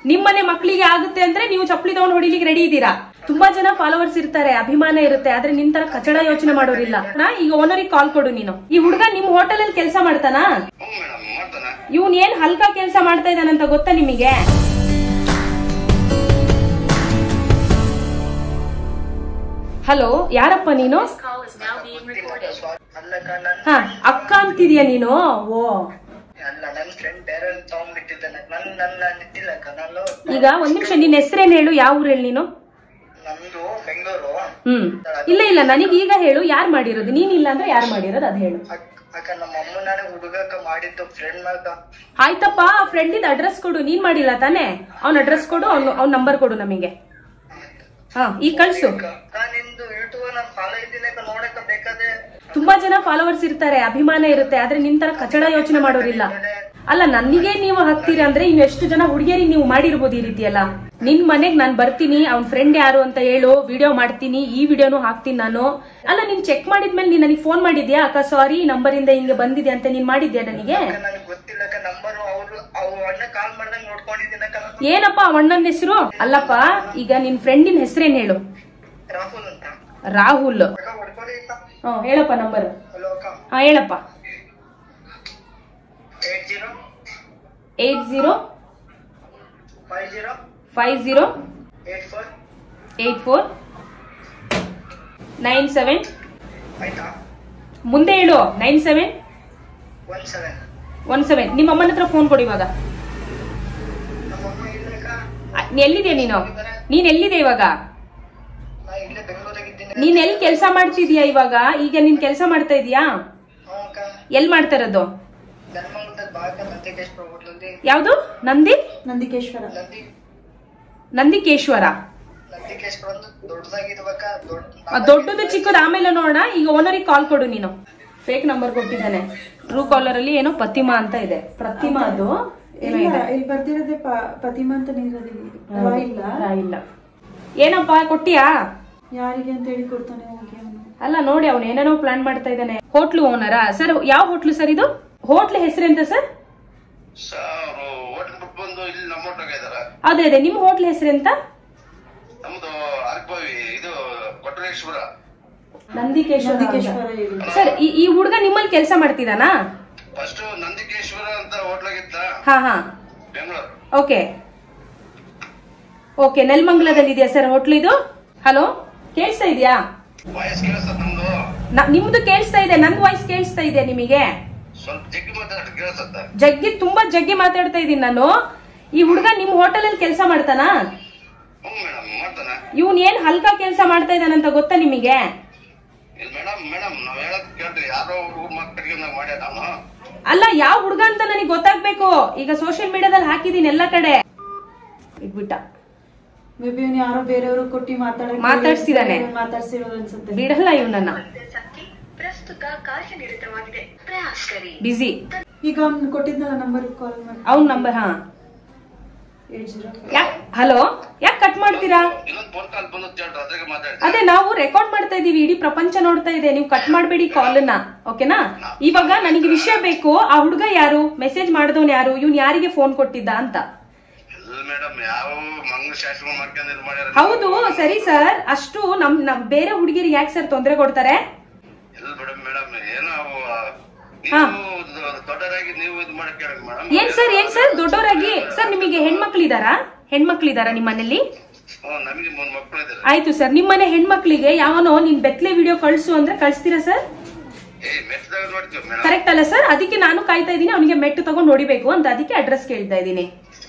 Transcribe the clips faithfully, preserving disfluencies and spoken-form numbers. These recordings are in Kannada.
ನಿಮ್ಮನೆ ಮಕ್ಕಳಿಗೆ ಆಗುತ್ತೆ ಅಂದ್ರೆ ನೀವು ಚಪ್ಪಲಿ ತಗೊಂಡು ಹೊಡಿಲಿಕ್ಕೆ ರೆಡಿ ಇದ್ದೀರಾ. ತುಂಬಾ ಜನ ಫಾಲೋವರ್ಸ್ ಇರ್ತಾರೆ, ಅಭಿಮಾನ ಇರುತ್ತೆ, ಆದ್ರೆ ನಿನ್ ತರ ಕಚಡ ಯೋಚನೆ ಮಾಡೋರಿಲ್ಲ. ಈಗ ಓನರಿಗೆ ಕಾಲ್ ಕೊಡು ನೀನು. ಈ ಹುಡುಗ ನಿಮ್ ಹೋಟೆಲ್ ಅಲ್ಲಿ ಕೆಲಸ ಮಾಡ್ತಾನ? ಇವನ್ ಏನ್ ಹಲ್ಕಾ ಕೆಲಸ ಮಾಡ್ತಾ ಇದ್ದಾನಂತ ಗೊತ್ತಾ ನಿಮಗೆ? ಹಲೋ, ಯಾರಪ್ಪ ನೀನು? ಹಾ, ಅಕ್ಕ ಅಂತಿದ್ಯಾ ನೀನು? ಓ, ಈಗ ಒಂದ್ ನಿಮಿಷ, ನಿನ್ ಹೆಸರೇನ್ ಹೇಳು, ಯಾವ ಊರ್ ಹೇಳಿ ನೀನು? ಹ್ಮ್, ಇಲ್ಲ ಇಲ್ಲ, ನನಗ್ ಈಗ ಹೇಳು, ಯಾರು ಮಾಡಿರೋದು? ನೀನ್ ಇಲ್ಲ ಅಂದ್ರೆ ಯಾರು ಮಾಡಿರೋದು ಅದ್ ಹೇಳು. ಆಯ್ತಪ್ಪ, ಫ್ರೆಂಡ್ ಇದ್ ಅಡ್ರೆಸ್ ಕೊಡು. ನೀನ್ ಮಾಡಿಲ್ಲ ತಾನೆ? ಅವ್ನ ಅಡ್ರೆಸ್ ಕೊಡು, ಅವ್ನ ಅವ್ನ ನಂಬರ್ ಕೊಡು ನಮಗೆ. ಹಾ, ಈಗ ಕಳ್ಸು. ತುಂಬಾ ಜನ ಫಾಲೋವರ್ಸ್ ಇರ್ತಾರೆ, ಅಭಿಮಾನ ಇರುತ್ತೆ, ಆದ್ರೆ ನಿನ್ ತರ ಕಚಡ ಯೋಚನೆ ಮಾಡೋರಿಲ್ಲ. ಅಲ್ಲ, ನನಗೆ ನೀವು ಹಾಕ್ತೀರಿ ಅಂದ್ರೆ ಇನ್ನು ಎಷ್ಟು ಜನ ಹುಡುಗಿಯರಿಗೆ ನೀವು ಮಾಡಿರ್ಬೋದು ಈ ರೀತಿ ಎಲ್ಲ. ನಿನ್ ಮನೆಗ್ ನಾನ್ ಬರ್ತೀನಿ, ಅವ್ನ್ ಫ್ರೆಂಡ್ ಯಾರು ಅಂತ ಹೇಳು, ವಿಡಿಯೋ ಮಾಡ್ತೀನಿ, ಈ ವಿಡಿಯೋನು ಹಾಕ್ತೀನಿ ನಾನು. ಅಲ್ಲ, ನೀನ್ ಚೆಕ್ ಮಾಡಿದ್ಮೇಲೆ ನೀನ್ ನನಗೆ ಫೋನ್ ಮಾಡಿದ್ಯಾ? ಅಕ್ಕ ಸಾರಿ, ಈ ನಂಬರ್ ಇಂದ ಹಿಂಗೆ ಬಂದಿದೆ ಅಂತ ನೀನ್ ಮಾಡಿದ್ಯಾ ನನಗೆ? ಏನಪ್ಪ ಅಣ್ಣನ ಹೆಸರು? ಅಲ್ಲಪ್ಪ, ಈಗ ನಿನ್ ಫ್ರೆಂಡಿನ ಹೆಸರೇನ್ ಹೇಳು? ರಾಹುಲ್. ಹ್ಮ್, ಹೇಳಪ್ಪ ನಂಬರ್. ಹಾ, ಹೇಳಪ್ಪ. Eight zero five zero eight four nine seven. ಮುಂದೆ ಹೇಳು. Nine seven one seven. ನಿಮ್ಮ ಅಮ್ಮನ ಹತ್ರ ಫೋನ್ ಕೊಡಿ ಇವಾಗ. ಎಲ್ಲಿದೆ ನೀನು? ನೀನ್ ಎಲ್ಲಿದೆ ಇವಾಗ? ನೀನ್ ಎಲ್ಲಿ ಕೆಲಸ ಮಾಡ್ತಿದ್ಯಾ ಇವಾಗ? ಈಗ ನೀನ್ ಕೆಲಸ ಮಾಡ್ತಾ ಇದೀಯಾ? ಎಲ್ ಮಾಡ್ತಾ ಇರೋದು? ಯಾವ್ದು? ನಂದಿ ನಂದಿಕೇಶ್ವರ. ನಂದಿಕೇಶ್ವರ ದೊಡ್ಡದು ಚಿಕ್ಕದು ಆಮೇಲೆ ನೋಡೋಣ. ಈಗ ಓನರಿಗೆ ಕಾಲ್ ಕೊಡು ನೀನು. ಫೇಕ್ ನಂಬರ್ ಕೊಟ್ಟಿದ್ದಾನೆ. ಟ್ರೂ ಕಾಲರ್ ಅಲ್ಲಿ ಏನೋ ಪ್ರತಿಮಾ ಅಂತ ಇದೆ. ಪ್ರತಿಮಾ ಅದು ಇಲ್ಲಿ ಬರ್ತಿರೋದೇ ಪ್ರತಿಮಾ ಅಂತ ಇಲ್ಲ. ಏನಪ್ಪಾ ಕೊಟ್ಟಿಯಾ? ಯಾರಿಗೆ ಅಂತ ಹೇಳಿ ಕೊಡ್ತಾನೆ. ಅಲ್ಲ ನೋಡಿ, ಅವ್ನು ಏನೇನೋ ಪ್ಲಾನ್ ಮಾಡ್ತಾ ಇದ್ದಾನೆ. ಹೋಟ್ಲು ಓನರಾ ಸರ್? ಯಾವ ಹೋಟ್ಲು ಸರ್ ಇದು? ಹೋಟ್ಲ್ ಹೆಸರೆಂತ ಸರ್? ಅದೇ ಅದೇ, ನಿಮ್ ಹೋಟ್ಲ್ ಹೆಸರೆಂತ? ನಂದಿಕೇಶ್ವರ. ಸರ್, ಈ ಹುಡುಗ ನಿಮ್ಮಲ್ಲಿ ಕೆಲಸ ಮಾಡ್ತಿದ್ದಾನಾ? ಹಾ ಹಾ, ಓಕೆ ಓಕೆ. ನೆಲಮಂಗಲದಲ್ಲಿ ಇದೆಯಾ ಸರ್ ಹೋಟ್ಲು ಇದು? ಹಲೋ, ಕೇಳಿಸ್ತಾ ಇದೆಯಾ? ನಿಮ್ದು ಕೇಳಿಸ್ತಾ ಇದೆ, ನನ್ ವಾಯ್ಸ್ ಕೇಳಿಸ್ತಾ ಇದೆ ನಿಮಗೆ? ಜಗ್ಗಿ, ತುಂಬಾ ಜಗ್ಗಿ ಮಾತಾಡ್ತಾ ಇದೀನಿ ನಾನು. ಈ ಹುಡುಗ ನಿಮ್ ಹೋಟೆಲ್ ಅಲ್ಲಿ ಕೆಲಸ ಮಾಡ್ತಾನಾ? ಇವನ್ ಏನ್ ಹಲ್ಕಾ ಕೆಲಸ ಮಾಡ್ತಾ ಇದ್ದಾನಂತ ಗೊತ್ತಾ ನಿಮಗೆ? ಅಲ್ಲ, ಯಾವ ಹುಡುಗ ಅಂತ ನನಗೆ ಗೊತ್ತಾಗ್ಬೇಕು. ಈಗ ಸೋಷಿಯಲ್ ಮೀಡಿಯಾದಲ್ಲಿ ಹಾಕಿದೀನಿ ಎಲ್ಲ ಕಡೆ. ಇಟ್ಬಿಟ್ಟ. ಮೇ ಬಿ ಇವ್ನು ಯಾರೋ ಬೇರೆಯವರು ಕೊಟ್ಟಿ ಮಾತಾಡ ಮಾತಾಡ್ಸಿದಾನೆ. ಮಾತಾಡ್ಸಿರೋದು ಅನ್ಸುತ್ತೆ. ಬಿಡಲ್ಲ ಇವನನ್ನ. ಬಿಸಿ. ಈಗ ಅವ್ನು ಕೊಟ್ಟಿದ್ನಲ್ಲ ನಂಬರ್ ಕಾಲ್ ಮಾಡಿ. ಅವ್ನ ನಂಬರ್? ಹಾ. ಹಲೋ, ಯಾಕೆ ಕಟ್ ಮಾಡ್ತೀರಾ? ಅದೇ ನಾವು ರೆಕಾರ್ಡ್ ಮಾಡ್ತಾ ಇದೀವಿ, ಇಡೀ ಪ್ರಪಂಚ ನೋಡ್ತಾ ಇದೆ. ನೀವು ಕಟ್ ಮಾಡಬೇಡಿ ಕಾಲನ್ನ, ಓಕೆನಾ? ಇವಾಗ ನನಗೆ ವಿಷಯ ಬೇಕು. ಆ ಹುಡುಗ ಯಾರು? ಮೆಸೇಜ್ ಮಾಡಿದವನ್ ಯಾರು? ಇವ್ನ್ ಯಾರಿಗೆ ಫೋನ್ ಕೊಟ್ಟಿದ್ದ ಅಂತ? ಹೌದು, ಸರಿ ಸರ್. ಅಷ್ಟು ನಮ್ ನಮ್ ಬೇರೆ ಹುಡುಗಿರಿಗೆ ಯಾಕೆ ಸರ್ ತೊಂದರೆ ಕೊಡ್ತಾರೆ? ಏನ್ ಸರ್, ಏನ್ ಸರ್ ದೊಡ್ಡವರಾಗಿ? ಸರ್, ನಿಮಗೆ ಹೆಣ್ಮಕ್ಳಿದಾರಾ? ಹೆಣ್ಮಕ್ಳಿದಾರಾ ನಿಮ್ಮ ಮನೇಲಿ? ಆಯ್ತು ಸರ್, ನಿಮ್ ಮನೆ ಹೆಣ್ಮಕ್ಳಿಗೆ ಯಾವನೋ ನಿನ್ ಬೆತ್ತಲೆ ವಿಡಿಯೋ ಕಳ್ಸು ಅಂದ್ರೆ ಕಳ್ಸ್ತೀರಾ ಸರ್? ಕರೆಕ್ಟ್ ಅಲ್ಲ ಸರ್? ಅದಕ್ಕೆ ನಾನು ಕಾಯ್ತಾ ಇದೀನಿ, ಅವನಿಗೆ ಮೆಟ್ಟು ತಗೊಂಡ್ ನೋಡಿಬೇಕು ಅಂತ. ಅದಕ್ಕೆ ಅಡ್ರೆಸ್ ಕೇಳ್ತಾ ಇದೀನಿ.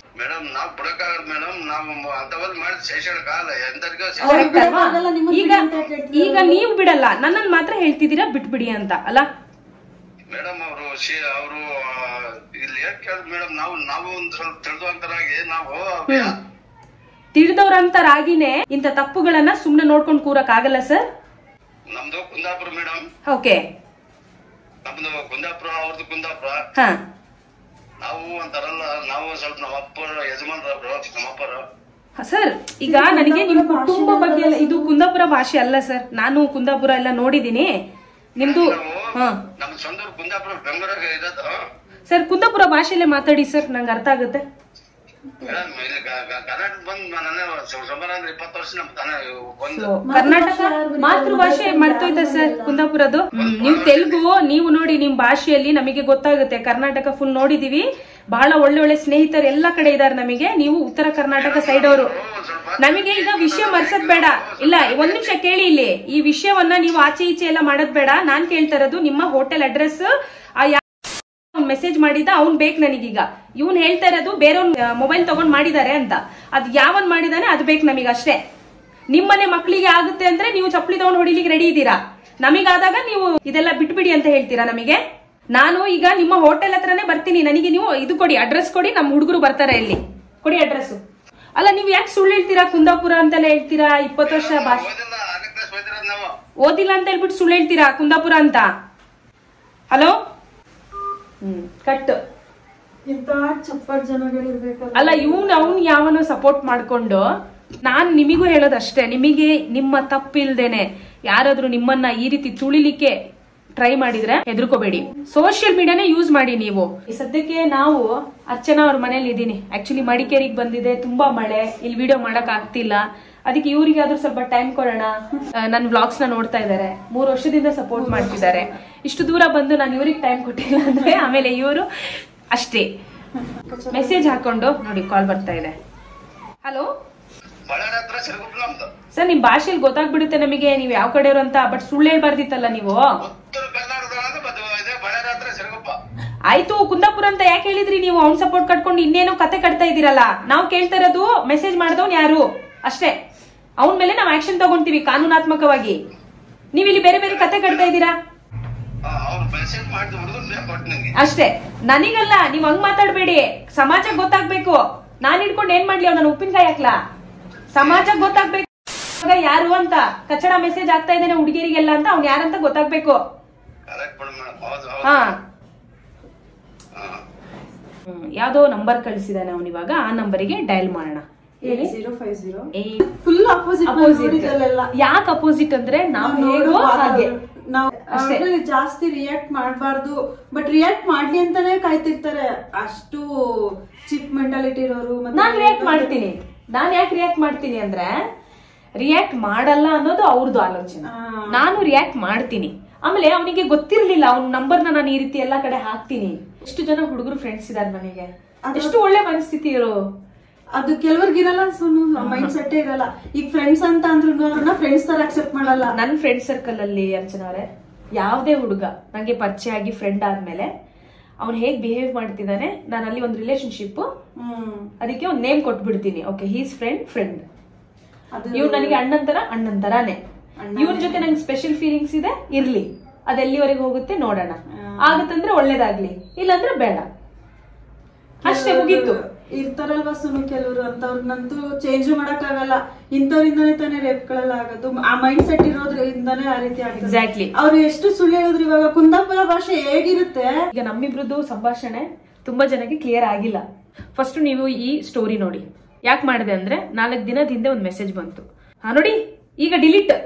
ಈಗ ಈಗ ನೀವು ಬಿಡಲ್ಲ, ನನ್ನನ್ ಮಾತ್ರ ಹೇಳ್ತಿದ್ದೀರಾ ಬಿಟ್ಬಿಡಿ ಅಂತ ಅಲ್ಲ? ಮೇಡಮ್ ಅವರು ಅವರು ಇಲ್ಲಿ ಮೇಡಮ್ ನಾವು ನಾವು ಒಂದು ಸ್ವಲ್ಪ ತಿಳಿದುವಂತರಾಗಿ ನಾವು ತಿಳಿದವ್ರಂತರಾಗಿನೇ ಇಂತ ತಪ್ಪುಗಳನ್ನ ಸುಮ್ನೆ ನೋಡ್ಕೊಂಡು ಕೂರಕ್ ಆಗಲ್ಲ ಸರ್. ನಮ್ದು ಕುಂದಾಪುರ ಮೇಡಮ್. ಓಕೆ, ನಮ್ದು ಕುಂದಾಪುರ, ಅವ್ರದ್ದು ಕುಂದಾಪುರ. ಹಾ, ನಾವು ಅಂತಾರಲ್ಲ, ನಾವು ಸ್ವಲ್ಪ ನಮ್ಮ ಅಪ್ಪರ ಯಜಮಾನ್ರಬ್ರು, ನಮ್ಮ ಅಪ್ಪರು. ಸರ್, ಈಗ ನನಗೆ ನಿಮ್ ಕುಟುಂಬ ಬಗ್ಗೆ ಎಲ್ಲ, ಇದು ಕುಂದಾಪುರ ಭಾಷೆ ಅಲ್ಲ ಸರ್. ನಾನು ಕುಂದಾಪುರ ಎಲ್ಲ ನೋಡಿದೀನಿ. ನಿಮ್ದು ನಮ್ಮ ಸ್ವಂತ ಕುಂದಾಪುರ, ಬೆಂಗಳೂರಾಗ ಇರೋದು ಸರ್. ಕುಂದಾಪುರ ಭಾಷೆಯಲ್ಲೇ ಮಾತಾಡಿ ಸರ್, ನಂಗೆ ಅರ್ಥ ಆಗುತ್ತೆ. ಮೇಡಮ್ ಇಲ್ಲಿ ಕರ್ನಾಟಕ ಬಂದ್ ನನ್ನ ಸುಮಾರು ಅಂದ್ರೆ ಇಪ್ಪತ್ತು ವರ್ಷ ನಮ್ ತಾನೇ ಒಂದು ಕರ್ನಾಟಕ ಮಾತೃಭಾಷೆ ಮರ್ತೋಯ್ತ ಸರ್ ಕುಂದಾಪುರದು. ನೀವು ತೆಲುಗು, ನೀವು ನೋಡಿ ನಿಮ್ ಭಾಷೆಯಲ್ಲಿ ನಮಗೆ ಗೊತ್ತಾಗುತ್ತೆ. ಕರ್ನಾಟಕ ಫುಲ್ ನೋಡಿದೀವಿ, ಬಹಳ ಒಳ್ಳೆ ಒಳ್ಳೆ ಸ್ನೇಹಿತರು ಎಲ್ಲಾ ಕಡೆ ಇದಾರೆ ನಮಗೆ. ನೀವು ಉತ್ತರ ಕರ್ನಾಟಕ ಸೈಡ್ ಅವರು. ನಮಗೆ ಈಗ ವಿಷಯ ಮರ್ಸದ್ ಬೇಡ. ಇಲ್ಲ, ಒಂದ್ ನಿಮಿಷ ಕೇಳಿ. ಇಲ್ಲಿ ಈ ವಿಷಯವನ್ನ ನೀವು ಆಚೆ ಈಚೆ ಎಲ್ಲ ಮಾಡೋದ್ ಬೇಡ. ನಾನ್ ಕೇಳ್ತಾ ಇರೋದು ನಿಮ್ಮ ಹೋಟೆಲ್ ಅಡ್ರೆಸ್. ಮೆಸೇಜ್ ಮಾಡಿದ ಅವ್ನ್ ಬೇಕು ನನಗೀಗ. ಇವ್ನ್ ಹೇಳ್ತಾ ಇರೋದು ಬೇರೆಯವ್ನ್ ಮೊಬೈಲ್ ತಗೊಂಡ್ ಮಾಡಿದಾರೆ ಅಂತ. ಅದ್ ಯಾವನ್ ಮಾಡಿದಾನೆ ಅದ್ ಬೇಕು ನಮೀಗ ಅಷ್ಟೇ. ನಿಮ್ಮನೆ ಮಕ್ಳಿಗೆ ಆಗುತ್ತೆ ಅಂದ್ರೆ ನೀವು ಚಪ್ಪಲಿ ತಗೊಂಡ್ ಹೊಡಿಲಿಕ್ಕೆ ರೆಡಿ ಇದ್ದೀರಾ. ನಮಗಾದಾಗ ನೀವು ಇದೆಲ್ಲ ಬಿಟ್ಬಿಡಿ ಅಂತ ಹೇಳ್ತೀರಾ ನಮಗೆ. ನಾನು ಈಗ ನಿಮ್ಮ ಹೋಟೆಲ್ ಹತ್ರನೇ ಬರ್ತೀನಿ. ನನಗೆ ನೀವು ಇದು ಕೊಡಿ, ಅಡ್ರೆಸ್ ಕೊಡಿ. ನಮ್ ಹುಡುಗರು ಬರ್ತಾರೆ. ಇಲ್ಲಿ ಕೊಡಿ ಅಡ್ರೆಸ್. ಅಲ್ಲ, ನೀವ್ ಯಾಕೆ ಸುಳ್ಳು ಹೇಳ್ತೀರಾ? ಕುಂದಾಪುರ ಅಂತೆಲ್ಲ ಹೇಳ್ತೀರಾ. ಇಪ್ಪತ್ತು ವರ್ಷ ಭಾಷೆ ಓದಿಲ್ಲ ಅಂತ ಹೇಳ್ಬಿಟ್ಟು ಸುಳ್ಳು ಹೇಳ್ತೀರಾ ಕುಂದಾಪುರ ಅಂತ. Hello, hmm cut. ಇಂತ ಚಪ್ಪಟ್ ಜನಗಳಿರ್ಬೇಕಲ್ಲ. ಅಲ್ಲ, ಇವ್ನು ಅವ್ನ್ ಯಾವನೋ ಸಪೋರ್ಟ್ ಮಾಡ್ಕೊಂಡು. ನಾನ್ ನಿಮಿಗೂ ಹೇಳೋದಷ್ಟೇ, ನಿಮಗೆ ನಿಮ್ಮ ತಪ್ಪಿಲ್ದೇನೆ ಯಾರಾದ್ರೂ ನಿಮ್ಮನ್ನ ಈ ರೀತಿ ತುಳಿಲಿಕ್ಕೆ ಟ್ರೈ ಮಾಡಿದ್ರೆ ಹೆದರ್ಕೋಬೇಡಿ. ಸೋಷಿಯಲ್ ಮೀಡಿಯಾನೇ ಯೂಸ್ ಮಾಡಿ ನೀವು. ಈ ಸದ್ಯಕ್ಕೆ ನಾವು ಅರ್ಚನಾ ಅವ್ರ ಮನೇಲಿ ಇದೀನಿ. ಆಕ್ಚುಲಿ ಮಡಿಕೇರಿಗೆ ಬಂದಿದೆ, ತುಂಬಾ ಮಳೆ, ಇಲ್ಲಿ ವಿಡಿಯೋ ಮಾಡಕ್ ಆಗ್ತಿಲ್ಲ. ಅದಕ್ಕೆ ಇವ್ರಿಗೆ ಆದ್ರೂ ಸ್ವಲ್ಪ ಟೈಮ್ ಕೊಡೋಣ. ನನ್ನ ವ್ಲಾಗ್ಸ್ ನ ನೋಡ್ತಾ ಇದಾರೆ, ಮೂರು ವರ್ಷದಿಂದ ಸಪೋರ್ಟ್ ಮಾಡ್ತಿದ್ದಾರೆ. ಇಷ್ಟು ದೂರ ಬಂದು ನಾನು ಇವ್ರಿಗೆ ಟೈಮ್ ಕೊಟ್ಟಿಲ್ಲ ಅಂದ್ರೆ ಆಮೇಲೆ ಇವರು ಅಷ್ಟೇ ಮೆಸೇಜ್ ಹಾಕೊಂಡು ನೋಡಿ ಕಾಲ್ ಬರ್ತಾ ಇದೆ. ಹಲೋ ಸರ್, ನಿಮ್ ಭಾಷೆಯಲ್ಲಿ ಗೊತ್ತಾಗ್ಬಿಡುತ್ತೆ ನಮಗೆ ನೀವು ಯಾವ ಕಡೆಯವರು ಅಂತ. ಬಟ್ ಸುಳ್ಳು ಹೇಳ್ಬಾರ್ದಿತ್ತಲ್ಲ ನೀವು. ಆಯ್ತು, ಕುಂದಾಪುರ ಅಂತ ಯಾಕೆ ಹೇಳಿದ್ರಿ ನೀವು? ಅವ್ನ್ ಸಪೋರ್ಟ್ ಕಟ್ಕೊಂಡು ಇನ್ನೇನೋ ಕತೆ ಕಟ್ತಾ ಇದೀರಲ್ಲ. ನಾವು ಕೇಳ್ತಾ ಇರೋದು ಮೆಸೇಜ್ ಮಾಡಿದವ್ನ್ ಯಾರು ಅಷ್ಟೇ. ಅವನ ಮೇಲೆ ನಾವು ಆಕ್ಷನ್ ತಗೊಂತೀವಿ ಕಾನೂನಾತ್ಮಕವಾಗಿ. ನೀವ್ ಇಲ್ಲಿ ಬೇರೆ ಬೇರೆ ಕತೆ ಕಟ್ತಾ ಇದ್ದೀರಾ ಅಷ್ಟೇ. ನನಗಲ್ಲ, ನೀವ್ ಹಂಗ್ ಮಾತಾಡ್ಬೇಡಿ. ಸಮಾಜಕ್ಕೆ ಗೊತ್ತಾಗ್ಬೇಕು. ನಾನ್ ಹಿಡ್ಕೊಂಡು ಏನ್ ಮಾಡ್ಲಿ? ಅವ್ನ ಉಪ್ಪಿನಕಾಯಿ ಹಾಕ್ಲಾ? ಸಮಾಜಕ್ಕೆ ಗೊತ್ತಾಗ್ಬೇಕು ಯಾರು ಅಂತ. ಕಚಡ ಮೆಸೇಜ್ ಆಗ್ತಾ ಇದ್ದೇನೆ ಹುಡುಗಿರಿಗೆಲ್ಲ ಅಂತ. ಅವ್ನ್ ಯಾರಂತ ಗೊತ್ತಾಗ್ಬೇಕು. ಹಾ, ಹ್ಮ್ ಯಾವ್ದೋ ನಂಬರ್ ಕಳಿಸಿದಾನೆ ಅವನ್. ಇವಾಗ ಆ ನಂಬರಿಗೆ ಡಯಲ್ ಮಾಡೋಣ. Full opposite. ಯಾಕೆ ಅಪೋಸಿಟ್ ಅಂದ್ರೆ ನಾವು ಹೇಗೋ ಹಾಗೆ. ನಾವು ಜಾಸ್ತಿ ರಿಯಾಕ್ಟ್ ಮಾಡಬಾರ್ದು, ಬಟ್ ರಿಯಾಕ್ಟ್ ಮಾಡ್ಲಿ ಅಂತಾನೆ ಕಾಯ್ತಿರ್ತಾರೆ. ಅಷ್ಟು ಚಿಪ್ ಮೆಂಟಾಲಿಟಿ ಇರೋರು. ನಾನ್ ರಿಯಾಕ್ಟ್ ಮಾಡ್ತೀನಿ. ನಾನ್ ಯಾಕೆ ರಿಯಾಕ್ಟ್ ಮಾಡ್ತೀನಿ ಅಂದ್ರೆ, ರಿಯಾಕ್ಟ್ ಮಾಡಲ್ಲ ಅನ್ನೋದು ಅವ್ರದ್ದು ಆಲೋಚನೆ. ನಾನು ರಿಯಾಕ್ಟ್ ಮಾಡ್ತೀನಿ. ಆಮೇಲೆ ಅವನಿಗೆ ಗೊತ್ತಿರ್ಲಿಲ್ಲ ಅವ್ನ ನಂಬರ್ನ ನಾನು ಈ ರೀತಿ ಎಲ್ಲಾ ಕಡೆ ಹಾಕ್ತೀನಿ. ಎಷ್ಟು ಜನ ಹುಡುಗರು ಫ್ರೆಂಡ್ಸ್ ಇದಾರೆ ನನಗೆ. ಎಷ್ಟು ಒಳ್ಳೆ ಮನಸ್ಥಿತಿ ಇರೋ. ಅದು ಕೆಲವ್ರಿಗೆ ಇರಲ್ಲ, ಮೈಂಡ್ ಸೆಟ್ ಇರಲ್ಲ. ಈಗ ಫ್ರೆಂಡ್ಸ್ ಅಂತ ಅಂದ್ರೂ ಫ್ರೆಂಡ್ಸ್ ತರ ಅಕ್ಸೆಪ್ಟ್ ಮಾಡಲ್ಲ. ನನ್ ಫ್ರೆಂಡ್ ಸರ್ಕಲ್ ಅಲ್ಲಿ ಅರ್ಚನಾ ಅವರೇ, ಯಾವ್ದೇ ಹುಡುಗ ನಂಗೆ ಪರಿಚಯ ಆಗಿ ಫ್ರೆಂಡ್ ಆದ್ಮೇಲೆ ಅವ್ನು ಹೇಗ್ ಬಿಹೇವ್ ಮಾಡ್ತಿದ್ದಾನೆ, ನಾನು ಅಲ್ಲಿ ಒಂದು ರಿಲೇಶನ್ಶಿಪ್, ಅದಕ್ಕೆ ಒಂದ್ ನೇಮ್ ಕೊಟ್ಬಿಡ್ತೀನಿ. Okay, his friend friend. ಇವ್ ನನಗೆ ಅಣ್ಣನ್ ತರ ಅಣ್ಣನ್ ತರಾನೇ. ಇವನ್ ಜೊತೆ ನಂಗೆ ಸ್ಪೆಷಲ್ ಫೀಲಿಂಗ್ಸ್ ಇದೆ, ಇರ್ಲಿ. ಅದೆಲ್ಲಿವರೆಗೆ ಹೋಗುತ್ತೆ ನೋಡೋಣ. ಆಗತ್ತಂದ್ರೆ ಒಳ್ಳೇದಾಗ್ಲಿ, ಇಲ್ಲಾಂದ್ರೆ ಬೇಡ, ಅಷ್ಟೇ, ಮುಗೀತು. ಇರ್ತಾರಲ್ವಾ ಸುಮ್ಮನೆ ಕೆಲವರು, ಅಂತವ್ರನ್ನಂತೂ ಚೇಂಜ್ ಮಾಡಕ್ ಆಗಲ್ಲ. ಇಂಥವ್ರಿಂದಾನೇ ತಾನೇ ರೇಪ್ಗಳೆಲ್ಲ ಆಗೋದು. ಆ ಮೈಂಡ್ ಸೆಟ್ ಇರೋದ್ರಿಂದಾನೇ ಆ ರೀತಿ ಆಗುತ್ತೆ. ಎಕ್ಸಾಕ್ಟ್ಲಿ. ಅವ್ರು ಎಷ್ಟು ಸುಳ್ಳು ಹೇಳಿದ್ರು. ಇವಾಗ ಕುಂದಾಪುರ ಭಾಷೆ ಹೇಗಿರುತ್ತೆ? ಈಗ ನಮ್ಮಿಬ್ರದ್ದು ಸಂಭಾಷಣೆ ತುಂಬಾ ಜನಕ್ಕೆ ಕ್ಲಿಯರ್ ಆಗಿಲ್ಲ. ಫಸ್ಟ್ ನೀವು ಈ ಸ್ಟೋರಿ ನೋಡಿ. ಯಾಕೆ ಮಾಡಿದೆ ಅಂದ್ರೆ, ನಾಲ್ಕು ದಿನದ ಹಿಂದೆ ಒಂದ್ ಮೆಸೇಜ್ ಬಂತು. ಹಾ ನೋಡಿ, ಈಗ ಡಿಲೀಟ್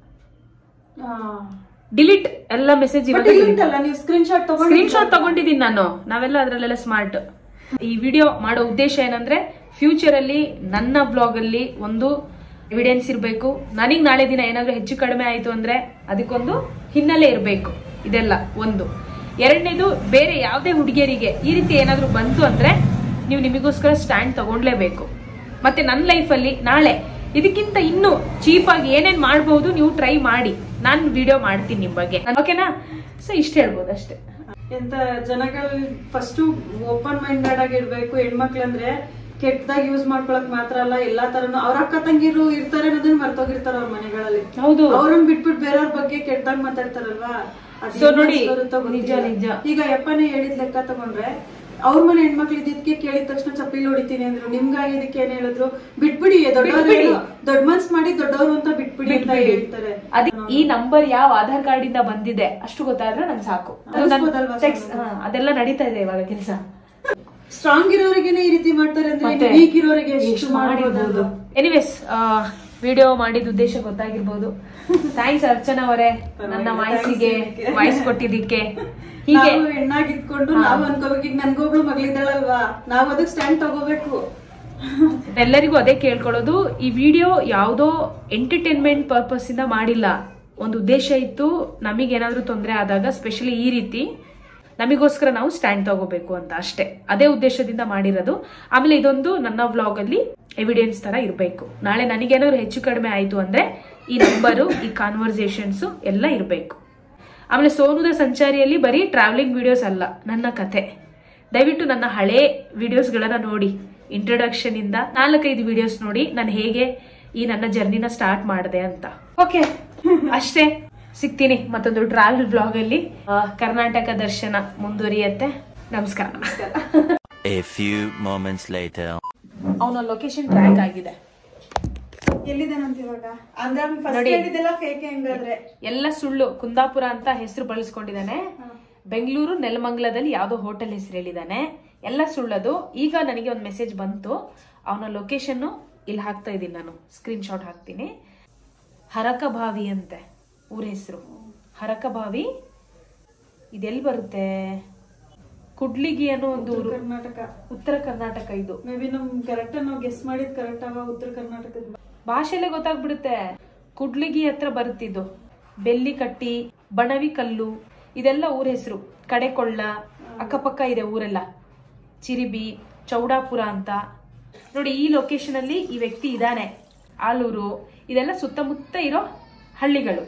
ಡಿಲೀಟ್ ಎಲ್ಲ message. Screenshot screenshot ತಗೊಂಡಿದ್ದೀನಿ ನಾನು. ನಾವೆಲ್ಲ ಅದ್ರಲ್ಲೆಲ್ಲ ಸ್ಮಾರ್ಟ್. ಈ ವಿಡಿಯೋ ಮಾಡೋ ಉದ್ದೇಶ ಏನಂದ್ರೆ, ಫ್ಯೂಚರ್ ಅಲ್ಲಿ ನನ್ನ ಬ್ಲಾಗ್ ಅಲ್ಲಿ ಒಂದು ಎವಿಡೆನ್ಸ್ ಇರಬೇಕು. ನನಗ್ ನಾಳೆ ದಿನ ಏನಾದ್ರೂ ಹೆಚ್ಚು ಕಡಿಮೆ ಆಯ್ತು ಅಂದ್ರೆ ಅದಕ್ಕೊಂದು ಹಿನ್ನೆಲೆ ಇರಬೇಕು. ಇದೆಲ್ಲ ಒಂದು. ಎರಡನೇದು, ಬೇರೆ ಯಾವುದೇ ಹುಡುಗಿಯರಿಗೆ ಈ ರೀತಿ ಏನಾದ್ರೂ ಬಂತು ಅಂದ್ರೆ ನೀವು ನಿಮಗೋಸ್ಕರ ಸ್ಟ್ಯಾಂಡ್ ತಗೊಂಡ್ಲೇಬೇಕು. ಮತ್ತೆ ನನ್ನ ಲೈಫಲ್ಲಿ ನಾಳೆ ಇದಕ್ಕಿಂತ ಇನ್ನೂ ಚೀಪ್ ಆಗಿ ಏನೇನ್ ಮಾಡಬಹುದು ನೀವು ಟ್ರೈ ಮಾಡಿ. ನಾನು ವಿಡಿಯೋ ಮಾಡ್ತೀನಿ ನಿಮ್ ಬಗ್ಗೆ, ಓಕೆನಾ? ಸೊ ಇಷ್ಟ ಹೇಳ್ಬೋದು ಅಷ್ಟೇ. ಎಂತ ಜನಗಳು ಫಸ್ಟ್ ಓಪನ್ ಮೈಂಡೆಡ್ ಆಗಿರ್ಬೇಕು. ಹೆಣ್ಮಕ್ಳಂದ್ರೆ ಕೆಟ್ಟದಾಗ ಯೂಸ್ ಮಾಡ್ಕೊಳಕ್ ಮಾತ್ರ ಅಲ್ಲ, ಎಲ್ಲಾ ತರನು. ಅವ್ರ ಅಕ್ಕ ತಂಗಿರು ಇರ್ತಾರೆ ಅನ್ನೋದನ್ನ ಮರ್ತೋಗಿರ್ತಾರ ಅವ್ರ ಮನೆಗಳಲ್ಲಿ. ಹೌದು, ಅವ್ರನ್ನ ಬಿಟ್ಬಿಟ್ಟು ಬೇರೆಯವ್ರ ಬಗ್ಗೆ ಕೆಟ್ಟದಾಗ ಮಾತಾಡ್ತಾರಲ್ವಾ. ಸೊ ನೋಡಿ, ನಿಜ ನಿಜ. ಈಗ ಯಪ್ಪನೇ ಹೇಳಿದ್ ಲೆಕ್ಕ ತಗೊಂಡ್ರೆ, ಅವ್ರ ಮನೆ ಹೆಣ್ಮಕ್ಳು ಇದಕ್ಕೆ ಕೇಳಿದ ತಕ್ಷಣ ಚಪ್ಪಲಿ ಹೊಡಿತೀನಿ ಅಂದ್ರು. ನಿಮ್ಗಾಗಿ ಇದಕ್ಕೆ ಏನ್ ಹೇಳಿದ್ರು? ಬಿಟ್ಬಿಡಿ, ದೊಡ್ಡವ್ರು ದೊಡ್ಡ ಮನ್ಸ್ ಮಾಡಿ ದೊಡ್ಡವರು ಅಂತ ಬಿಟ್ಬಿಡಿ ಅಂತ ಹೇಳ್ತಾರೆ. ಅದಕ್ಕೆ ಈ ನಂಬರ್ ಯಾವ ಆಧಾರ್ ಕಾರ್ಡ್ ಇಂದ ಬಂದಿದೆ ಅಷ್ಟು ಗೊತ್ತಾದ್ರೆ ನಂಗೆ ಸಾಕು. ಅದೆಲ್ಲ ನಡೀತಾ ಇದೆ ಇವಾಗ ಕೆಲಸ. ಸ್ಟ್ರಾಂಗ್ ಇರೋರಿಗೇನೆ ಈ ರೀತಿ ಮಾಡ್ತಾರೆ ಅಂದ್ರೆ ವೀಕ್ ಇರೋರಿಗೆ ಎಷ್ಟು ಮಾಡಿರ್ಬೋದು. ಎನಿವೇಸ್, ವಿಡಿಯೋ ಮಾಡಿದ ಉದ್ದೇಶ ಗೊತ್ತಾಗಿರ್ಬೋದು. ಥ್ಯಾಂಕ್ಸ್ ಅರ್ಚನಾ ಅವರೇ, ನನ್ನ ವಾಯ್ಸಿಗೆ ವಾಯ್ಸ್ ಕೊಟ್ಟಿದ್ದಕ್ಕೆ. ಹೀಗೆ ಹೆಣ್ಣಾಗಿದ್ಕೊಂಡು ನಾವು ಅನ್ಕೋಬೇಕು. ಈಗ ನನ್ಗೊಬ್ಳು ಮಗಳಿದ್ದಾಳಲ್ವಾ, ನಾವ್ ಅದಕ್ಕೆ ಸ್ಟ್ಯಾಂಡ್ ತಗೋಬೇಕು. ಎಲ್ಲರಿಗೂ ಅದೇ ಕೇಳ್ಕೊಳ್ಳೋದು, ಈ ವಿಡಿಯೋ ಯಾವುದೋ ಎಂಟರ್ಟೈನ್ಮೆಂಟ್ ಪರ್ಪಸ್ ಇಂದ ಮಾಡಿಲ್ಲ. ಒಂದು ಉದ್ದೇಶ ಇತ್ತು, ನಮಗೇನಾದ್ರೂ ತೊಂದರೆ ಆದಾಗ ಸ್ಪೆಷಲಿ ಈ ರೀತಿ ನಮಗೋಸ್ಕರ ನಾವು ಸ್ಟ್ಯಾಂಡ್ ತಗೋಬೇಕು ಅಂತ ಅಷ್ಟೇ. ಅದೇ ಉದ್ದೇಶದಿಂದ ಮಾಡಿರೋದು. ಆಮೇಲೆ ಇದೊಂದು ನನ್ನ ವ್ಲಾಗ್ ಅಲ್ಲಿ ಎವಿಡೆನ್ಸ್ ತರ ಇರಬೇಕು. ನಾಳೆ ನನಗೇನಾದ್ರು ಹೆಚ್ಚು ಕಡಿಮೆ ಆಯ್ತು ಅಂದ್ರೆ ಈ ನಂಬರು, ಈ ಕಾನ್ವರ್ಸೇಷನ್ಸ್ ಎಲ್ಲ ಇರಬೇಕು. ಆಮೇಲೆ ಸೋನುದ ಸಂಚಾರಿಯಲ್ಲಿ ಬರೀ ಟ್ರಾವೆಲಿಂಗ್ ವಿಡಿಯೋಸ್ ಅಲ್ಲ, ನನ್ನ ಕತೆ. ದಯವಿಟ್ಟು ನನ್ನ ಹಳೆ ವಿಡಿಯೋಸ್ಗಳನ್ನ ನೋಡಿ, ಇಂಟ್ರೊಡಕ್ಷನ್ ಇಂದ ನಾಲ್ಕೈದು ವಿಡಿಯೋಸ್ ನೋಡಿ ನಾನು ಹೇಗೆ ಈ ನನ್ನ ಜರ್ನಿನ ಸ್ಟಾರ್ಟ್ ಮಾಡಿದೆ ಅಂತ. ಓಕೆ, ಅಷ್ಟೇ. ಸಿಗ್ತೀನಿ ಮತ್ತೊಂದು ಟ್ರಾವೆಲ್ ಬ್ಲಾಗ್ ಅಲ್ಲಿ. ಕರ್ನಾಟಕ ದರ್ಶನ ಮುಂದುವರಿಯತ್ತೆ. ನಮಸ್ಕಾರ. A few moments later. ಅವನ ಲೊಕೇಶನ್ ಟ್ರ್ಯಾಕ್ ಆಗಿದೆ. ಎಲ್ಲಿದ್ದಾನಂತ ಇವಾಗ? ಅಂದ್ರೆ ಫಸ್ಟ್ ಹೇಳಿದೆಲ್ಲ ಫೇಕ್ ಹೆಂಗಾದ್ರೆ ಎಲ್ಲ ಸುಳ್ಳು. ಕುಂದಾಪುರ ಅಂತ ಹೆಸರು ಬಳಸ್ಕೊಂಡಿದ್ದಾನೆ. ಬೆಂಗಳೂರು ನೆಲಮಂಗಲದಲ್ಲಿ ಯಾವ್ದೋ ಹೋಟೆಲ್ ಹೆಸರು ಹೇಳಿದಾನೆ. ಎಲ್ಲ ಸುಳ್ಳದು. ಈಗ ನನಗೆ ಒಂದು ಮೆಸೇಜ್ ಬಂತು, ಅವನ ಲೊಕೇಶನ್ ಇಲ್ಲಿ ಹಾಕ್ತಾ ಇದ್ದೀನಿ, ನಾನು ಸ್ಕ್ರೀನ್ ಶಾಟ್ ಹಾಕ್ತೀನಿ. ಹರಕಭಾವಿ ಅಂತೆ ಊರ ಹೆಸರು. ಹರಕಭಾವಿ ಇದೆಲ್ಲಿ ಬರುತ್ತೆ? ಕುಡ್ಲಿಗಿ ಅನ್ನೋ ಒಂದು ಊರು, ಕರ್ನಾಟಕ, ಉತ್ತರ ಕರ್ನಾಟಕ. ಇದು ಮೇ ಬಿ ನಮ್ ಕರೆಕ್ಟ್ ನಾವು ಗೆಸ್ ಮಾಡಿದ್ ಕರೆಕ್ಟ್ ಆಗ ಉತ್ತರ ಕರ್ನಾಟಕದ ಭಾಷೆಲ್ಲೇ ಗೊತ್ತಾಗ್ಬಿಡುತ್ತೆ. ಕುಡ್ಲಿಗಿ ಹತ್ರ ಬರುತ್ತಿದ್ದು. ಬೆಲ್ಲಿಕಟ್ಟಿ, ಬಣವಿ ಕಲ್ಲು, ಇದೆಲ್ಲ ಊರ ಹೆಸರು. ಕಡೆಕೊಳ್ಳ ಅಕ್ಕಪಕ್ಕ ಇದೆ ಊರೆಲ್ಲ. ಚಿರಿಬಿ, ಚೌಡಾಪುರ ಅಂತ ನೋಡಿ. ಈ ಲೊಕೇಶನ್ ಅಲ್ಲಿ ಈ ವ್ಯಕ್ತಿ ಇದಾನೆ. ಆಲೂರು, ಇದೆಲ್ಲ ಸುತ್ತಮುತ್ತ ಇರೋ ಹಳ್ಳಿಗಳು.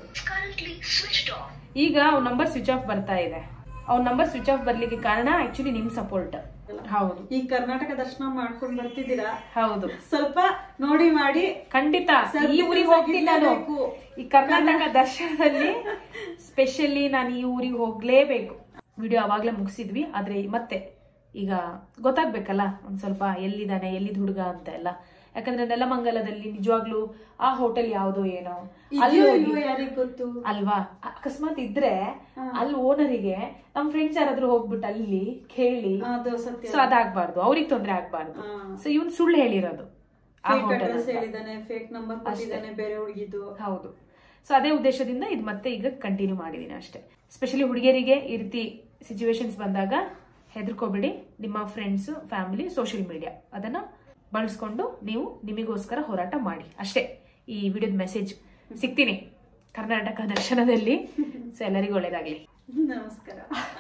ಈಗ ಅವ್ನ ನಂಬರ್ ಸ್ವಿಚ್ ಆಫ್ ಬರ್ತಾ ಇದೆ. ಅವ್ನ ನಂಬರ್ ಸ್ವಿಚ್ ಆಫ್ ಬರ್ಲಿಕ್ಕೆ ಕಾರಣ ಆಕ್ಚುಲಿ ನಿಮ್ ಸಪೋರ್ಟ್. ಹೌದು, ಈ ಕರ್ನಾಟಕ ದರ್ಶನ ಮಾಡ್ಕೊಂಡ್ ಬರ್ತಿದ್ದೀರಾ. ಹೌದು, ಸ್ವಲ್ಪ ನೋಡಿ ಮಾಡಿ. ಖಂಡಿತ ಈ ಊರಿಗೆ ಹೋಗ್ತೀನಿ ನಾನು. ಈ ಕರ್ನಾಟಕ ದರ್ಶನದಲ್ಲಿ ಸ್ಪೆಷಲಿ ನಾನು ಈ ಊರಿಗೆ ಹೋಗ್ಲೇಬೇಕು. ವಿಡಿಯೋ ಅವಾಗ್ಲೇ ಮುಗಿಸಿದ್ವಿ, ಆದ್ರೆ ಮತ್ತೆ ಈಗ ಗೊತ್ತಾಗ್ಬೇಕಲ್ಲ ಒಂದ್ ಸ್ವಲ್ಪ ಎಲ್ಲಿದ್ದಾನೆ, ಎಲ್ಲಿದ್ ಹುಡುಗ ಅಂತ ಎಲ್ಲ. ಯಾಕಂದ್ರೆ ನೆಲಮಂಗಲದಲ್ಲಿ ನಿಜವಾಗ್ಲೂ ಆ ಹೋಟೆಲ್ ಯಾವ್ದೋ ಏನೋ ಯಾರಿಗ್ ಗೊತ್ತು ಅಲ್ವಾ. ಅಕಸ್ಮಾತ್ ಇದ್ರೆ ಅಲ್ಲಿ ಓನರಿಗೆ ನಮ್ ಫ್ರೆಂಡ್ಸ್ ಯಾರಾದ್ರೂ ಹೋಗ್ಬಿಟ್ಟು ಅಲ್ಲಿ ಕೇಳಿ, ಸೊ ಅದಾಗ್ಬಾರ್ದು, ಅವ್ರಿಗೆ ತೊಂದ್ರೆ ಆಗ್ಬಾರ್ದು. ಸೊ ಇವನ್ ಸುಳ್ಳು ಹೇಳಿರೋದು. ಫೇಕ್ ನಂಬರ್ ಕೊಟ್ಟಿದ್ದಾನೆ ಬೇರೆ ಹುಡುಗಿದ್ದು. ಹೌದು. ಸೊ ಅದೇ ಉದ್ದೇಶದಿಂದ ಇದು ಮತ್ತೆ ಈಗ ಕಂಟಿನ್ಯೂ ಮಾಡಿದೀನಿ ಅಷ್ಟೇ. ಸ್ಪೆಷಲಿ ಹುಡುಗಿಯರಿಗೆ ಈ ರೀತಿ ಸಿಚುವೇಶನ್ಸ್ ಬಂದಾಗ ಹೆದರ್ಕೋಬೇಡಿ. ನಿಮ್ಮ ಫ್ರೆಂಡ್ಸ್, ಫ್ಯಾಮಿಲಿ, ಸೋಷಿಯಲ್ ಮೀಡಿಯಾ ಅದನ್ನ ಬಳಸ್ಕೊಂಡು ನೀವು ನಿಮಗೋಸ್ಕರ ಹೋರಾಟ ಮಾಡಿ ಅಷ್ಟೇ. ಈ ವಿಡಿಯೋದ ಮೆಸೇಜ್. ಸಿಗ್ತೀನಿ ಕರ್ನಾಟಕ ದರ್ಶನದಲ್ಲಿ. ಸೊ ಎಲ್ಲರಿಗೂ ಒಳ್ಳೇದಾಗ್ಲಿ. ನಮಸ್ಕಾರ.